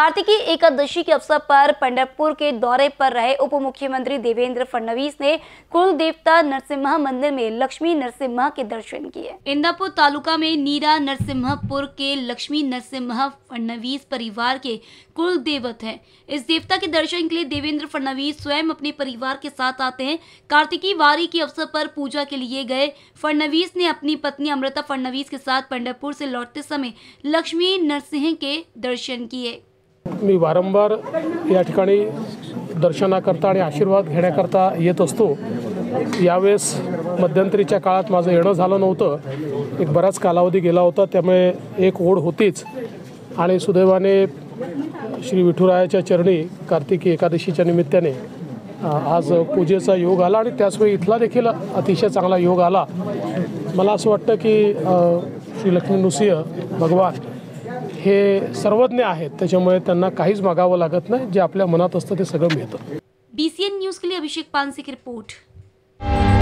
कार्तिकी एकादशी के अवसर पर पंढरपुर के दौरे पर रहे उप मुख्यमंत्री देवेंद्र फडणवीस ने कुल देवता नरसिम्हा मंदिर में लक्ष्मी नरसिम्हा के दर्शन किए। इंदापुर तालुका में नीरा नरसिम्हापुर के लक्ष्मी नरसिम्हा फडणवीस परिवार के कुल देवत हैं। इस देवता के दर्शन के लिए देवेंद्र फडणवीस स्वयं अपने परिवार के साथ आते हैं। कार्तिकी वारी के अवसर पर पूजा के लिए गए फडणवीस ने अपनी पत्नी अमृता फडणवीस के साथ पंढरपुर से लौटते समय लक्ष्मी नरसिंह के दर्शन किए। मी वारंवार या ठिकाणी दर्शनाकरता आणि आशीर्वाद घेण्याकरता येत असतो। यावेळेस मध्यंतरीच्या काळात माझं येणं झालं नव्हतं। एक बराच कालावधी गेला होता, त्यामुळे एक ओढ होतीच आणि सुदैवाने श्री विठुरायाच्या चरणी कार्तिकी एकादशीच्या निमित्ताने आज पूजेचा योग आला आणि त्याचवेळी इथला देखील अतिशय चांगला योग आला। मला असं वाटतं की श्री लक्ष्मी नृसिंह भगवान हे सर्वज्ञ आहेत, त्याच्यामुळे त्यांना काहीच मागावं लागत नाही। जे आपल्या मनात असतं ते सगळं मिळतं। BCN न्यूज़ के लिए अभिषेक पानसे की रिपोर्ट।